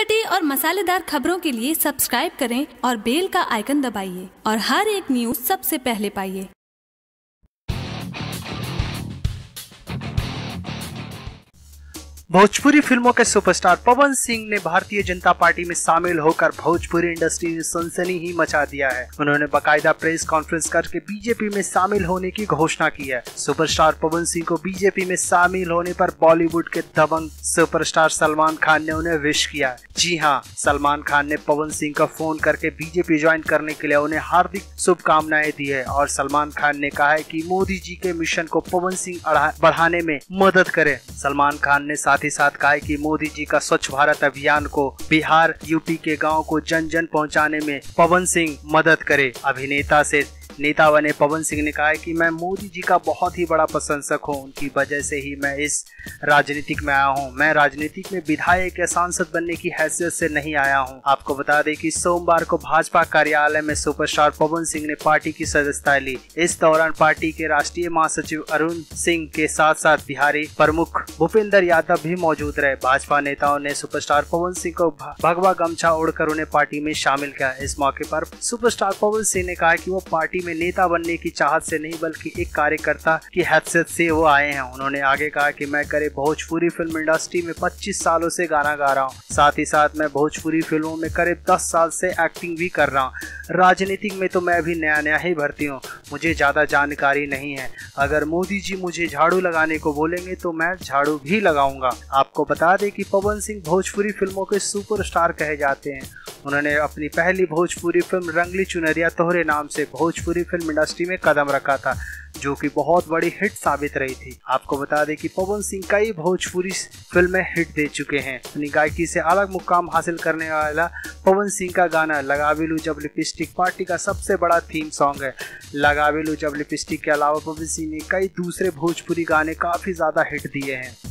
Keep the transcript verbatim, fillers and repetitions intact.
चटपटी और मसालेदार खबरों के लिए सब्सक्राइब करें और बेल का आइकन दबाइए और हर एक न्यूज सबसे पहले पाइए। भोजपुरी फिल्मों के सुपरस्टार पवन सिंह ने भारतीय जनता पार्टी में शामिल होकर भोजपुरी इंडस्ट्री में सनसनी ही मचा दिया है। उन्होंने बाकायदा प्रेस कॉन्फ्रेंस करके बीजेपी में शामिल होने की घोषणा की है। सुपरस्टार पवन सिंह को बीजेपी में शामिल होने पर बॉलीवुड के दबंग सुपरस्टार सलमान खान ने उन्हें विश किया। जी हाँ, सलमान खान ने पवन सिंह का फोन करके बीजेपी ज्वाइन करने के लिए उन्हें हार्दिक शुभकामनाएं दी है और सलमान खान ने कहा है कि मोदी जी के मिशन को पवन सिंह बढ़ाने में मदद करे। सलमान खान ने साथ ही साथ कहा कि मोदी जी का स्वच्छ भारत अभियान को बिहार यूपी के गांव को जन जन पहुंचाने में पवन सिंह मदद करे। अभिनेता से नेता बने पवन सिंह ने कहा है कि मैं मोदी जी का बहुत ही बड़ा प्रशंसक हूं, उनकी वजह से ही मैं इस राजनीतिक में आया हूं। मैं राजनीतिक में विधायक या सांसद बनने की हैसियत से नहीं आया हूं। आपको बता दें कि सोमवार को भाजपा कार्यालय में सुपरस्टार पवन सिंह ने पार्टी की सदस्यता ली। इस दौरान पार्टी के राष्ट्रीय महासचिव अरुण सिंह के साथ साथ बिहारी प्रमुख भूपेंद्र यादव भी मौजूद रहे। भाजपा नेताओं ने सुपरस्टार पवन सिंह को भगवा गमछा ओढ़कर उन्हें पार्टी में शामिल किया। इस मौके पर सुपरस्टार पवन सिंह ने कहा कि वो पार्टी में नेता बनने की चाहत से नहीं बल्कि एक कार्यकर्ता की हैसियत से वो आए हैं। उन्होंने आगे कहा कि मैं करे भोजपुरी फिल्म इंडस्ट्री में पच्चीस सालों से गाना गा रहा हूँ, साथ ही साथ मैं भोजपुरी फिल्मों में करीब दस साल से एक्टिंग भी कर रहा हूँ। राजनीतिक में तो मैं अभी नया नया ही भर्ती हूँ, मुझे ज्यादा जानकारी नहीं है। अगर मोदी जी मुझे झाड़ू लगाने को बोलेंगे तो मैं झाड़ू भी लगाऊंगा। आपको बता दें कि पवन सिंह भोजपुरी फिल्मों के सुपरस्टार कहे जाते हैं। उन्होंने अपनी पहली भोजपुरी फिल्म रंगली चुनरिया तोहरे नाम से भोजपुरी फिल्म इंडस्ट्री में कदम रखा था, जो कि बहुत बड़ी हिट साबित रही थी। आपको बता दें कि पवन सिंह कई भोजपुरी फिल्में हिट दे चुके हैं। अपनी गायकी से अलग मुकाम हासिल करने वाला पवन सिंह का गाना लगावेलू जब लिपस्टिक पार्टी का सबसे बड़ा थीम सॉन्ग है। लगावेलू जब लिपस्टिक के अलावा पवन सिंह ने कई दूसरे भोजपुरी गाने काफी ज्यादा हिट दिए हैं।